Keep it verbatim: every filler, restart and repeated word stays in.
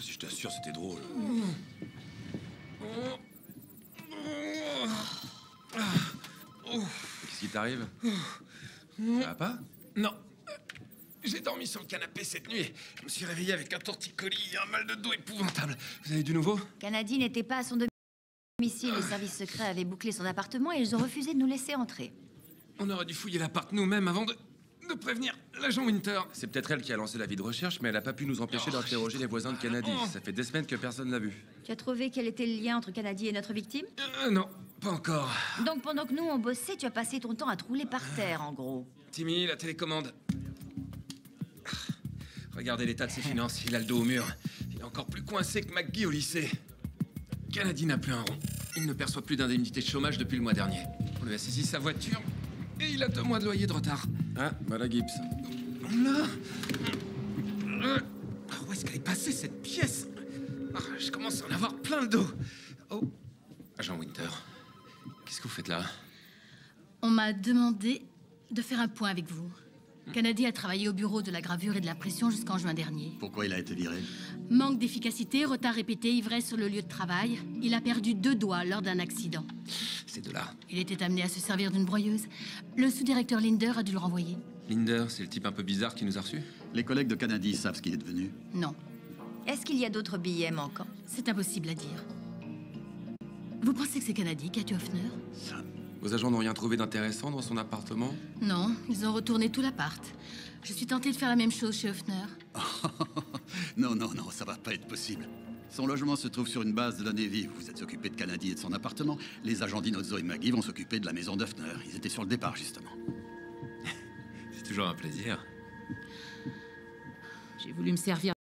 Si je t'assure, c'était drôle. Qu'est-ce qui t'arrive? Ça va pas? Non. J'ai dormi sur le canapé cette nuit. Je me suis réveillé avec un torticolis et un mal de dos épouvantable. Vous avez du nouveau? Kennedy n'était pas à son domicile. Les services secrets avaient bouclé son appartement et ils ont refusé de nous laisser entrer. On aurait dû fouiller l'appart nous-mêmes avant de... de prévenir l'agent Winter. C'est peut-être elle qui a lancé l'avis de recherche, mais elle a pas pu nous empêcher Oh, d'interroger les voisins de Kennedy. Oh. Ça fait des semaines que personne l'a vu. Tu as trouvé quel était le lien entre Kennedy et notre victime? Euh, non, pas encore. Donc pendant que nous on bossait, tu as passé ton temps à te rouler par terre, en gros. Timmy, la télécommande. Regardez l'état de ses finances, il a le dos au mur. Il est encore plus coincé que McGee au lycée. Kennedy n'a plus un rond. Il ne perçoit plus d'indemnité de chômage depuis le mois dernier. On lui a saisi sa voiture et il a deux mois de loyer de retard. Ah, voilà Gibbs. Là euh, Où est-ce qu'elle est passée, cette pièce? Ah, je commence à en avoir plein le dos. Oh, agent Winter, qu'est-ce que vous faites là? On m'a demandé de faire un point avec vous. Kennedy a travaillé au bureau de la gravure et de l'impression jusqu'en juin dernier. Pourquoi il a été viré? Manque d'efficacité, retard répété, ivresse sur le lieu de travail. Il a perdu deux doigts lors d'un accident. Ces deux-là. Il était amené à se servir d'une broyeuse. Le sous-directeur Linder a dû le renvoyer. Linder, c'est le type un peu bizarre qui nous a reçus? Les collègues de Kennedy savent ce qu'il est devenu. Non, Est-ce qu'il y a d'autres billets manquants? c'est impossible à dire. Vous pensez que c'est Kennedy qui a tué Hoffner? Ça... Vos agents n'ont rien trouvé d'intéressant dans son appartement? Non, ils ont retourné tout l'appart. Je suis tentée de faire la même chose chez Hoffner. non, non, non, ça va pas être possible. Son logement se trouve sur une base de la Navy. Vous êtes occupé de Kennedy et de son appartement. Les agents Dinozzo et McGee vont s'occuper de la maison d'Hoffner. Ils étaient sur le départ, justement. C'est toujours un plaisir. J'ai voulu me servir